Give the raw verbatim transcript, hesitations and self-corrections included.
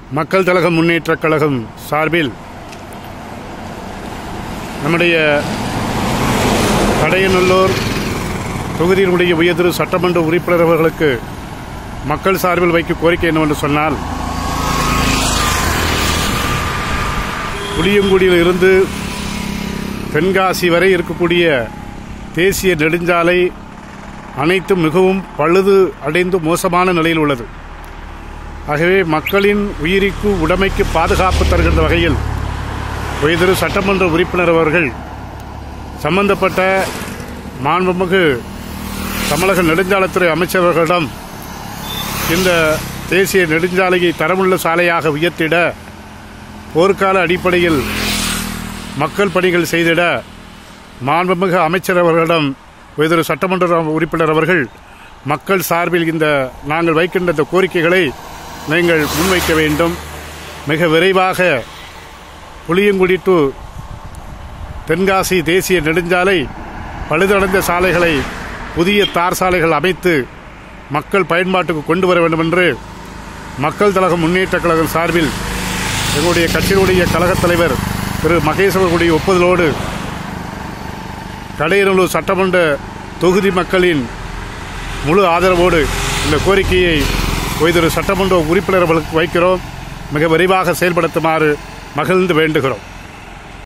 மக்கள் தலக முன்னேற்றக் கழகம் சார்பில் நம்முடைய கடையநல்லூர் தொகுதியினுடைய உயர்திரு சட்டமன்ற உறுப்பினர் அவர்களுக்கு மக்கள் சார்பில் வைக்கும் கோரிக்கை என்னவென்று சொன்னால், புளியங்குடியில் இருந்து தென்காசி வரை இருக்கக்கூடிய தேசிய நெடுஞ்சாலை அனைத்தும் மிகவும் பழுது அடைந்து மோசமான நிலையில் உள்ளது. ஆகவே மக்களின் உயிருக்கு உடைமைக்கு பாதுகாப்பு தருகின்ற வகையில் உயர்திரு சட்டமன்ற உறுப்பினர் அவர்கள் சம்பந்தப்பட்ட மாண்புமிகு தமிழக நெடுஞ்சாலைத்துறை அமைச்சர்களிடம் இந்த தேசிய நெடுஞ்சாலையை தரமுள்ள சாலையாக உயர்த்திட, போர்க்கால அடிப்படையில் மக்கள் பணிகள் செய்திட மாண்புமிகு அமைச்சர் அவர்களிடம் உயர்திரு சட்டமன்ற உறுப்பினர் அவர்கள் மக்கள் சார்பில் இந்த நாங்கள் வைக்கின்ற இந்த கோரிக்கைகளை நீங்கள் முன்வைக்க வேண்டும். மிக விரைவாக புளியங்குடி டு தென்காசி தேசிய நெடுஞ்சாலை பழுதடைந்த சாலைகளை புதிய தார் சாலைகள் அமைத்து மக்கள் பயன்பாட்டுக்கு கொண்டு வர வேண்டும் என்று மக்கள் தலக முன்னேற்றக் கழகம் சார்பில் எங்களுடைய கட்சியினுடைய கழகத் தலைவர் திரு மகேஷ் அவர்களுடைய ஒப்புதலோடு கடையநல்லூர் சட்டமன்ற தொகுதி மக்களின் முழு ஆதரவோடு இந்த கோரிக்கையை உயர்திரு சட்டமன்ற உறுப்பினர்களுக்கு வைக்கிறோம். மிக விரைவாக செயல்படுத்துமாறு மகிழ்ந்து வேண்டுகிறோம்.